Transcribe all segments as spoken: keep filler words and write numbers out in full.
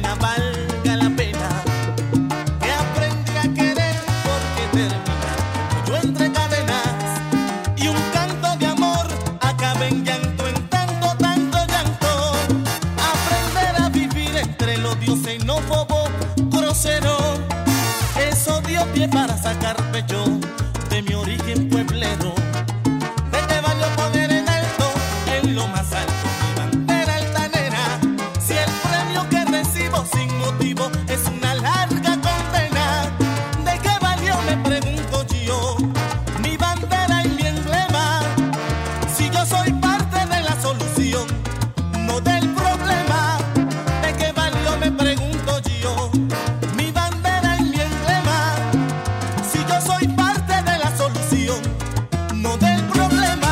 vida valga la pena, que aprendí a querer porque terminar yo entre cadenas y un canto de amor acabé en llanto, en tanto, tanto llanto. Aprender a vivir entre el odio xenófobo, grosero, eso dio pie para sacar pecho de mi origen pueblero. ¿De qué valió poner en alto, en lo más alto, mi bandera altanera, si el premio que recibo sin motivo es una larga condena? ¿De qué valió, me pregunto yo, mi bandera y mi emblema, si yo soy parte de la solución, no del problema? ¿De qué valió, me pregunto yo, mi bandera y mi emblema, si yo soy parte de la solución, no del problema?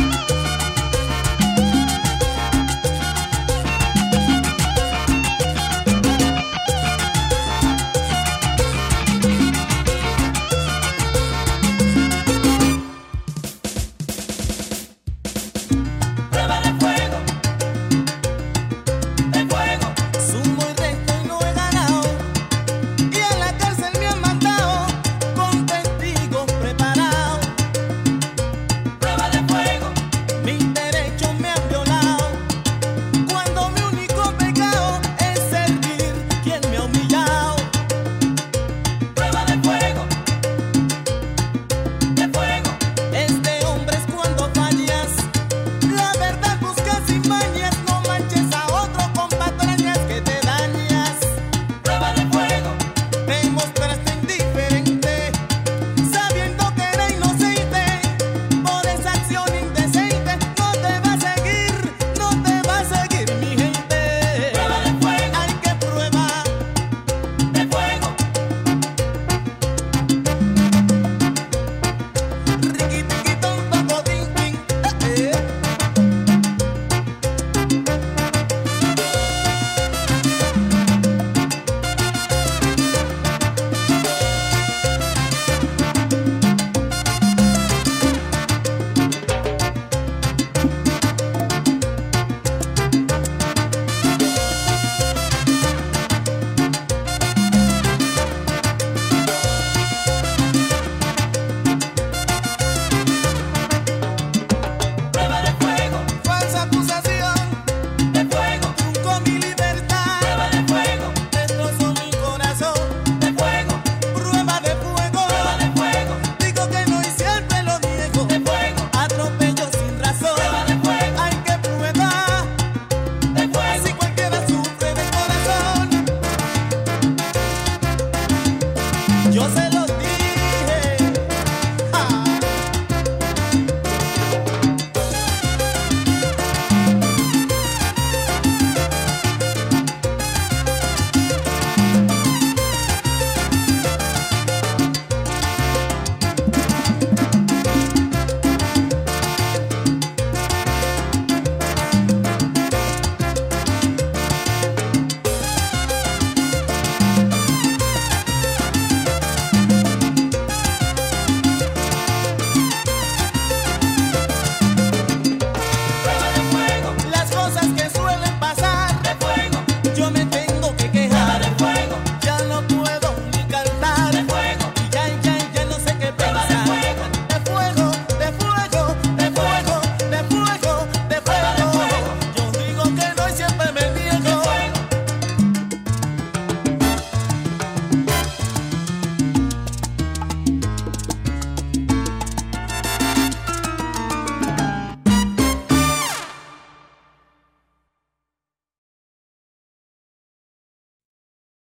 Prueba de fuego, de fuego, sumo y resto y no he ganado, y a la cárcel me han mandado con testigos preparados. Prueba de fuego, mis derechos me han violado, cuando mi único pecado es servir quien me ha humillado. Prueba de fuego, de fuego, este hombre es cuando fallas, la verdad buscas sin mañas, no manches a otro con patrañas que te dañas. Prueba de fuego, te mostraste indiferente, sabiendo que era inocente, por esa acción indecente, no te va a seguir, no te va a seguir mi gente. Prueba de fuego, hay que prueba de fuego. Riqui, tiqui, ton, toco, tin, tin, eh, eh. Prueba de fuego, falsa acusación, de fuego, truncó mi libertad. Prueba de fuego, destrozó mi corazón, de fuego, prueba de fuego, prueba de fuego, digo que no y siempre lo niego, de fuego, atropello sin razón, prueba de fuego, hay que prueba de fuego, si cualquiera sufre de corazón, yo sé